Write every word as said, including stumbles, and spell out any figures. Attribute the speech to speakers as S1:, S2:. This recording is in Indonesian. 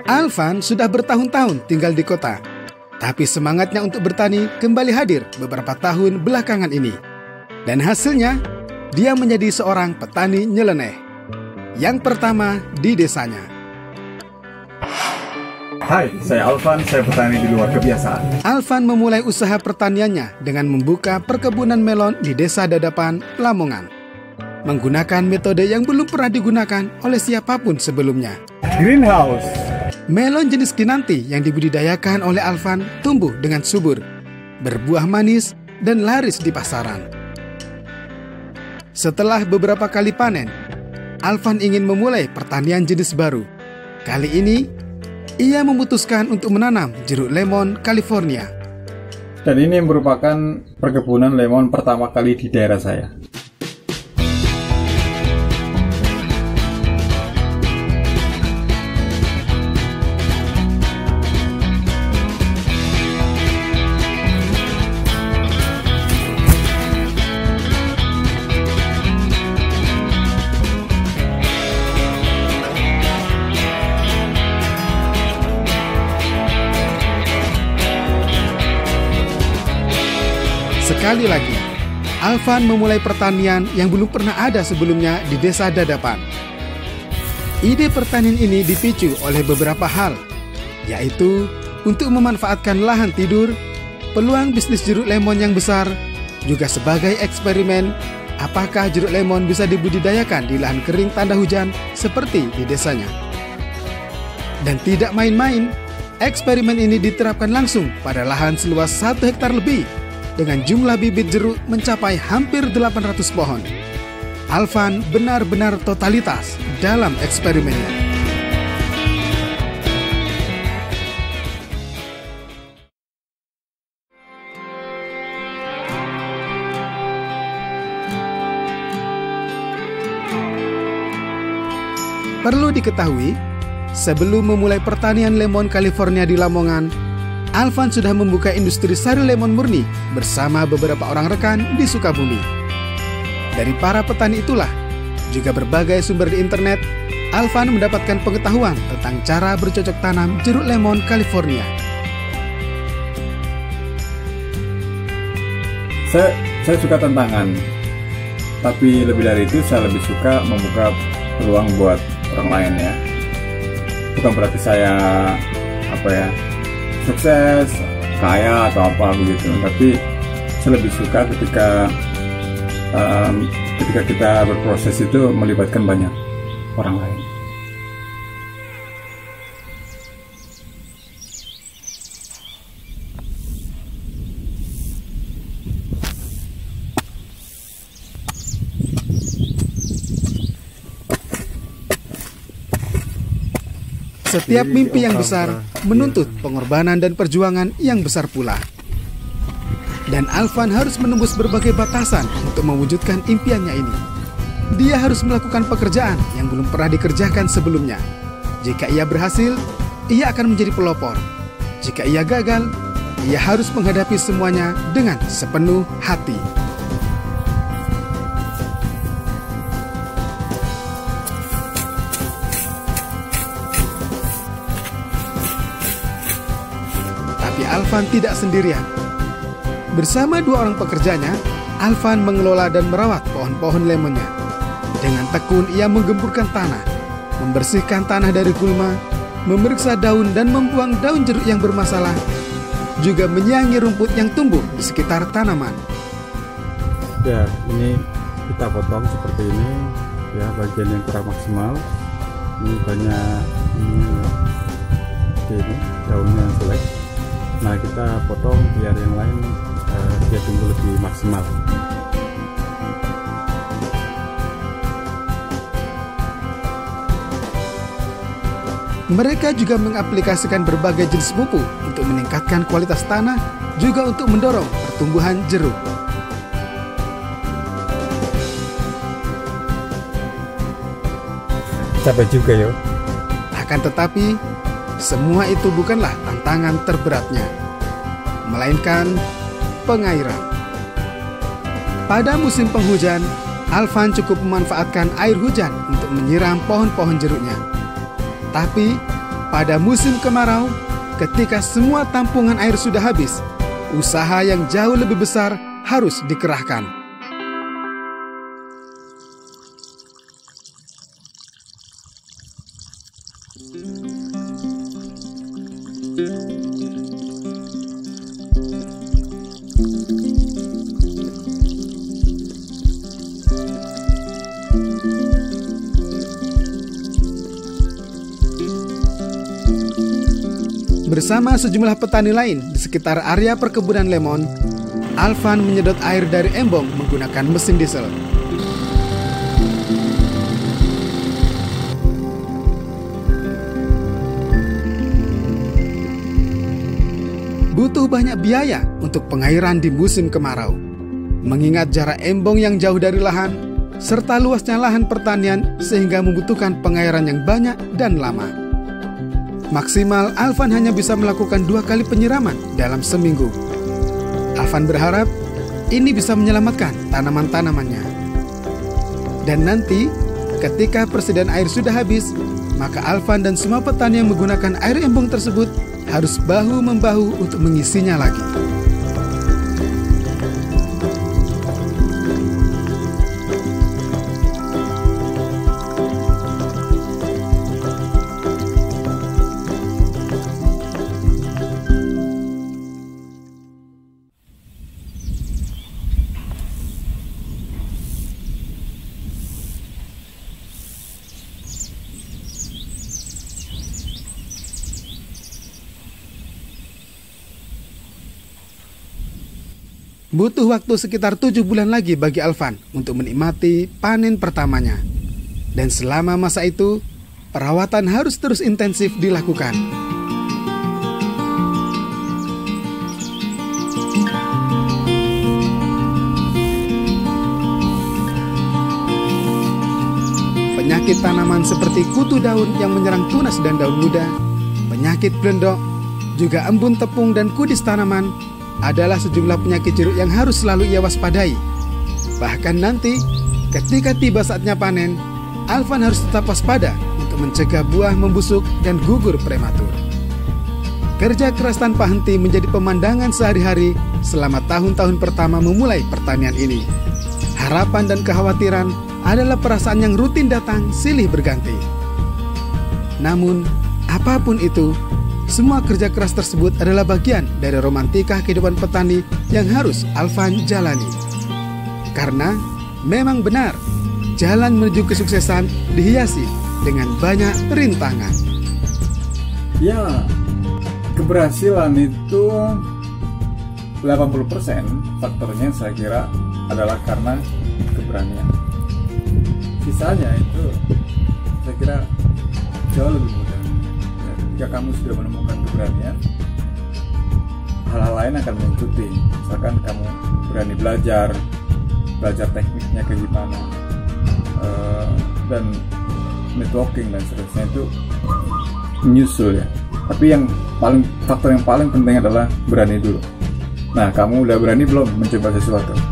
S1: Alvan sudah bertahun-tahun tinggal di kota, tapi semangatnya untuk bertani kembali hadir beberapa tahun belakangan ini. Dan hasilnya, dia menjadi seorang petani nyeleneh. Yang pertama di desanya.
S2: Hai, saya Alvan, saya petani di luar kebiasaan.
S1: Alvan memulai usaha pertaniannya dengan membuka perkebunan melon di Desa Dadapan, Lamongan. Menggunakan metode yang belum pernah digunakan oleh siapapun sebelumnya.
S2: Greenhouse.
S1: Melon jenis Kinanti yang dibudidayakan oleh Alvan tumbuh dengan subur, berbuah manis, dan laris di pasaran. Setelah beberapa kali panen, Alvan ingin memulai pertanian jenis baru. Kali ini, ia memutuskan untuk menanam jeruk lemon California.
S2: Dan ini merupakan perkebunan lemon pertama kali di daerah saya.
S1: Sekali lagi, Alvan memulai pertanian yang belum pernah ada sebelumnya di Desa Dadapan. Ide pertanian ini dipicu oleh beberapa hal, yaitu untuk memanfaatkan lahan tidur, peluang bisnis jeruk lemon yang besar, juga sebagai eksperimen apakah jeruk lemon bisa dibudidayakan di lahan kering tanda hujan seperti di desanya. Dan tidak main-main, eksperimen ini diterapkan langsung pada lahan seluas satu hektar lebih, dengan jumlah bibit jeruk mencapai hampir delapan ratus pohon. Alvan benar-benar totalitas dalam eksperimennya. Perlu diketahui, sebelum memulai pertanian lemon California di Lamongan, Alvan sudah membuka industri sari lemon murni bersama beberapa orang rekan di Sukabumi. Dari para petani itulah, juga berbagai sumber di internet, Alvan mendapatkan pengetahuan tentang cara bercocok tanam jeruk lemon California.
S2: Saya, saya suka tantangan, tapi lebih dari itu saya lebih suka membuka peluang buat orang lain ya. Bukan berarti saya apa ya sukses, kaya atau apa begitu, tapi saya lebih suka ketika um, ketika kita berproses itu melibatkan banyak orang lain.
S1: Setiap mimpi yang besar menuntut pengorbanan dan perjuangan yang besar pula. Dan Alvan harus menembus berbagai batasan untuk mewujudkan impiannya ini. Dia harus melakukan pekerjaan yang belum pernah dikerjakan sebelumnya. Jika ia berhasil, ia akan menjadi pelopor. Jika ia gagal, ia harus menghadapi semuanya dengan sepenuh hati. Alvan tidak sendirian. Bersama dua orang pekerjanya, Alvan mengelola dan merawat pohon-pohon lemonnya. Dengan tekun ia menggemburkan tanah, membersihkan tanah dari gulma, memeriksa daun dan membuang daun jeruk yang bermasalah, juga menyiangi rumput yang tumbuh di sekitar tanaman.
S2: Ya, ini kita potong seperti ini, ya bagian yang kurang maksimal. Ini banyak ini, ini daunnya yang jelek. Nah, kita potong biar yang lain uh, dia tumbuh lebih maksimal.
S1: Mereka juga mengaplikasikan berbagai jenis pupuk untuk meningkatkan kualitas tanah, juga untuk mendorong pertumbuhan jeruk.
S2: Capek juga yo.
S1: Akan tetapi, semua itu bukanlah tantangan terberatnya, melainkan pengairan. Pada musim penghujan, Alvan cukup memanfaatkan air hujan untuk menyiram pohon-pohon jeruknya. Tapi, pada musim kemarau, ketika semua tampungan air sudah habis, usaha yang jauh lebih besar harus dikerahkan. Bersama sejumlah petani lain di sekitar area perkebunan lemon, Alvan menyedot air dari embong menggunakan mesin diesel. Butuh banyak biaya untuk pengairan di musim kemarau, mengingat jarak embong yang jauh dari lahan, serta luasnya lahan pertanian sehingga membutuhkan pengairan yang banyak dan lama. Maksimal Alvan hanya bisa melakukan dua kali penyiraman dalam seminggu. Alvan berharap ini bisa menyelamatkan tanaman-tanamannya. Dan nanti ketika persediaan air sudah habis, maka Alvan dan semua petani yang menggunakan air embong tersebut harus bahu-membahu untuk mengisinya lagi. Butuh waktu sekitar tujuh bulan lagi bagi Alvan untuk menikmati panen pertamanya. Dan selama masa itu, perawatan harus terus intensif dilakukan. Penyakit tanaman seperti kutu daun yang menyerang tunas dan daun muda, penyakit blendok, juga embun tepung dan kudis tanaman adalah sejumlah penyakit jeruk yang harus selalu ia waspadai. Bahkan nanti, ketika tiba saatnya panen, Alvan harus tetap waspada untuk mencegah buah membusuk dan gugur prematur. Kerja keras tanpa henti menjadi pemandangan sehari-hari selama tahun-tahun pertama memulai pertanian ini. Harapan dan kekhawatiran adalah perasaan yang rutin datang silih berganti. Namun, apapun itu, semua kerja keras tersebut adalah bagian dari romantika kehidupan petani yang harus Alvan jalani. Karena memang benar, jalan menuju kesuksesan dihiasi dengan banyak rintangan.
S2: Ya, keberhasilan itu delapan puluh persen faktornya saya kira adalah karena keberanian. Sisanya itu saya kira jauh lebih mudah. Jika kamu sudah menemukan keberanian, hal-hal lain akan mengikuti. Misalkan kamu berani belajar, belajar tekniknya kayak gimana, uh, dan networking dan seterusnya itu menyusul ya. Tapi yang paling faktor yang paling penting adalah berani dulu. Nah, kamu udah berani belum mencoba sesuatu?